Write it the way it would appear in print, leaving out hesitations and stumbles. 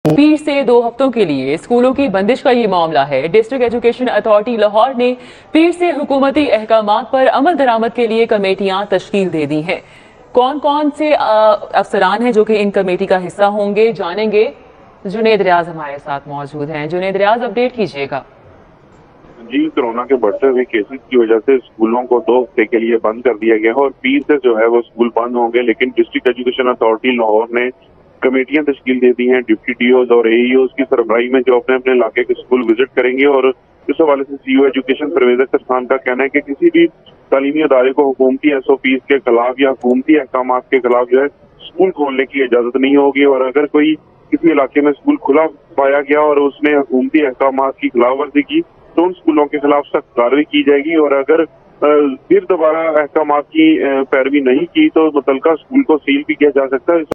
पीर से 2 हफ्तों के लिए स्कूलों की बंदिश का ये मामला है। डिस्ट्रिक्ट एजुकेशन अथॉरिटी लाहौर ने पीर से हुकूमती अहकामात पर अमल दरामद के लिए कमेटियां तश्कील दे दी हैं। कौन कौन से अफसरान हैं जो कि इन कमेटी का हिस्सा होंगे, जानेंगे। जुनेद रियाज हमारे साथ मौजूद हैं। जुनेद रियाज, अपडेट कीजिएगा। जी, कोरोना के बढ़ते हुए केसेस की वजह से स्कूलों को 2 हफ्ते के लिए बंद कर दिया गया है और पीर से जो है वो स्कूल बंद होंगे, लेकिन डिस्ट्रिक्ट एजुकेशन अथॉरिटी लाहौर ने कमेटियां तश्कील दे दी हैं। डिप्टी डीओज और एईओज की सरबराही में जो अपने अपने इलाके के स्कूल विजिट करेंगे और इस हवाले से सीईओ एजुकेशन परवेज अख्तर खान का कहना है कि किसी भी तालीमी अदारे को हुकूमती एसओपीज के खिलाफ या हुकूमती अहकाम के खिलाफ जो है स्कूल खोलने की इजाजत नहीं होगी, और अगर कोई किसी इलाके में स्कूल खुला पाया गया और उसने हुकूमती अहकाम की खिलाफवर्जी की तो उन स्कूलों के खिलाफ सख्त कार्रवाई की जाएगी, और अगर फिर दोबारा अहकाम की पैरवी नहीं की तो मुतलका स्कूल को सील भी किया जा सकता है।